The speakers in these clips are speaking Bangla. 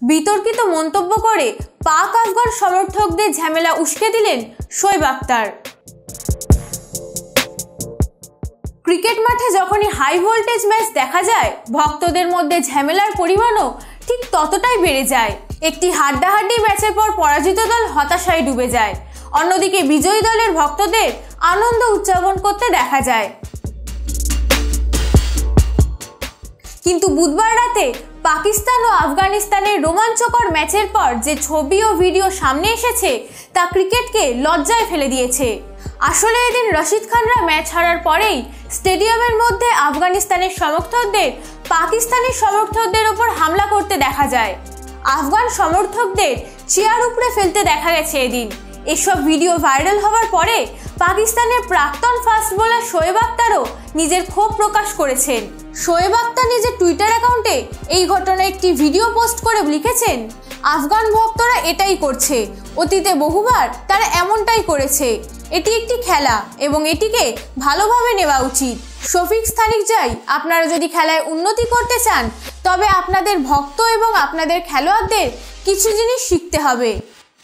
বিতর্কিত মন্তব্য করে পাক আফগান সমর্থকদের ঝামেলা উস্কে দিলেন শোয়েব আখতার। ক্রিকেট মাঠে যখনই হাই ভোল্টেজ ম্যাচ দেখা যায়, ভক্তদের মধ্যে ঝামেলার পরিমাণও ঠিক ততটাই বেড়ে যায়। একটি হাড্ডাহাড্ডি ম্যাচের পর পরাজিত দল হতাশায় ডুবে যায়, অন্যদিকে বিজয়ী দলের ভক্তদের আনন্দ উদযাপন করতে দেখা যায়। কিন্তু বুধবার রাতে পাকিস্তান ও আফগানিস্তানের রোমাঞ্চকর ম্যাচের পর যে ছবি ও ভিডিও সামনে এসেছে তা ক্রিকেটকে লজ্জায় ফেলে দিয়েছে। আসলে এদিন রশিদ খানরা ম্যাচ হারার পরেই স্টেডিয়ামের মধ্যে আফগানিস্তানের সমর্থকদের পাকিস্তানি সমর্থকদের ওপর হামলা করতে দেখা যায়। আফগান সমর্থকদের চেয়ার উপরে ফেলতে দেখা গেছে এদিন। এসব ভিডিও ভাইরাল হওয়ার পরে পাকিস্তানের প্রাক্তন ফাস্ট বোলার শোয়েব আখতারও নিজের ক্ষোভ প্রকাশ করেছেন। শোয়েব আখতার নিজের টুইটার অ্যাকাউন্টে এই ঘটনায় একটি ভিডিও পোস্ট করে লিখেছেন, আফগান ভক্তরা এটাই করছে, অতীতে বহুবার তারা এমনটাই করেছে। এটি একটি খেলা এবং এটিকে ভালোভাবে নেওয়া উচিত। শফিক স্থানিক যাই, আপনারা যদি খেলায় উন্নতি করতে চান তবে আপনাদের ভক্ত এবং আপনাদের খেলোয়াড়দের কিছু জিনিস শিখতে হবে।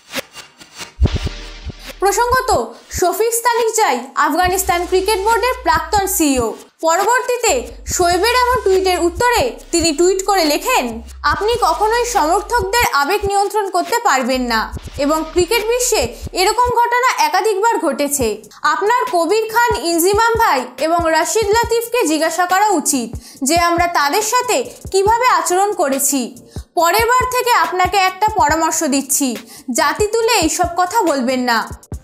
প্রসঙ্গত, শফিক স্থানিক যাই আফগানিস্তান ক্রিকেট বোর্ডের প্রাক্তন সিইও। পরবর্তীতে শোয়েবের এমন টুইটের উত্তরে তিনি টুইট করে লেখেন, আপনি কখনোই সমর্থকদের আবেগ নিয়ন্ত্রণ করতে পারবেন না এবং ক্রিকেট বিশ্বে এরকম ঘটনা একাধিকবার ঘটেছে। আপনার কবির খান, ইনজিমাম ভাই এবং রশিদ লতিফকে জিজ্ঞাসা করা উচিত যে আমরা তাদের সাথে কিভাবে আচরণ করেছি। পরের বার থেকে আপনাকে একটা পরামর্শ দিচ্ছি, জাতি তুলে এইসব কথা বলবেন না।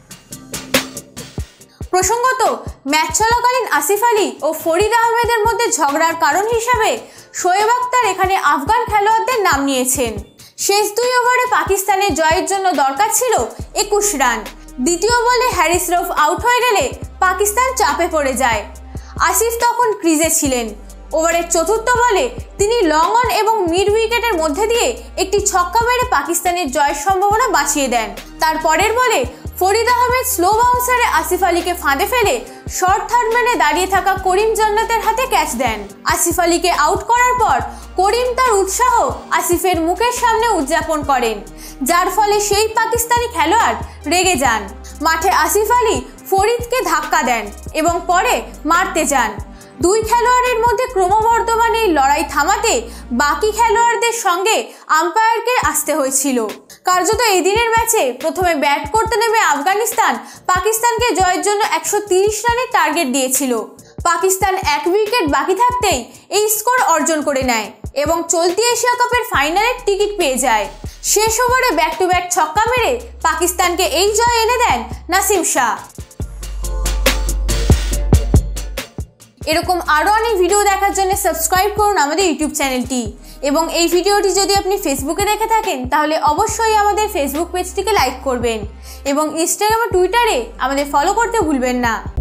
প্রসঙ্গত, ম্যাচ চলাকালীন আসিফ আলী ও ফরিদ আহমেদের মধ্যে ঝগড়ার কারণ হিসাবে শোয়েব আখতার এখানে আফগান খেলোয়াড়দের নাম নিয়েছেন। শেষ 2 ওভারে পাকিস্তানের জয়ের জন্য দরকার ছিল 21 রান। দ্বিতীয় বলে হ্যারিস রউফ আউট হয়ে গেলে পাকিস্তান চাপে পড়ে যায়। আসিফ তখন ক্রিজে ছিলেন। ওভারের চতুর্থ বলে তিনি লং অন এবং মিড উইকেটের মধ্যে দিয়ে একটি ছক্কা মেরে পাকিস্তানের জয়ের সম্ভাবনা বাঁচিয়ে দেন। তার পরের বলে ফরিদ আহমেদ স্লো বাউন্সারে আসিফ আলীকে ফাঁদে ফেলে শর্ট থার্ড ম্যানে দাঁড়িয়ে থাকা করিম জান্নাতের হাতে ক্যাচ দেন। আসিফ আলীকে আউট করার পর করিম তার উৎসাহ আসিফের মুখের সামনে উদযাপন করেন, যার ফলে সেই পাকিস্তানি খেলোয়াড় রেগে যান। মাঠে আসিফ আলী ফরিদকে ধাক্কা দেন এবং পরে মারতে যান। 2 খেলোয়াড়ের মধ্যে ক্রমবর্ধমান এই লড়াই থামাতে বাকি খেলোয়াড়দের সঙ্গে আম্পায়ারকে আসতে হয়েছিল। কার্যত এই দিনের ম্যাচে প্রথমে ব্যাট করতে নেমে আফগানিস্তান পাকিস্তানকে জয়ের জন্য 130 রানের টার্গেট দিয়েছিল। পাকিস্তান 1 উইকেট বাকি থাকতেই এই স্কোর অর্জন করে নেয় এবং চলতি এশিয়া কাপের ফাইনালের টিকিট পেয়ে যায়। শেষ ওভারে ব্যাক টু ব্যাক ছক্কা মেরে পাকিস্তানকে এই জয় এনে দেন নাসিম শাহ। এরকম আরও অনেক ভিডিও দেখার জন্য সাবস্ক্রাইব করুন আমাদের ইউটিউব চ্যানেলটি এবং এই ভিডিওটি যদি আপনি ফেসবুকে দেখে থাকেন তাহলে অবশ্যই আমাদের ফেসবুক পেজটিকে লাইক করবেন এবং ইনস্টাগ্রাম ও টুইটারে আমাদের ফলো করতে ভুলবেন না।